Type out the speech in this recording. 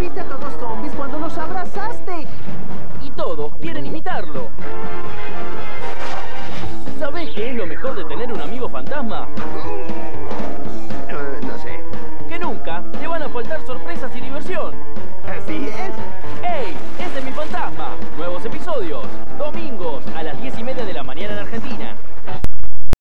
volviste a todos zombies cuando los abrazaste. Y todos quieren imitarlo. ¿Sabés qué es lo mejor de tener un amigo fantasma?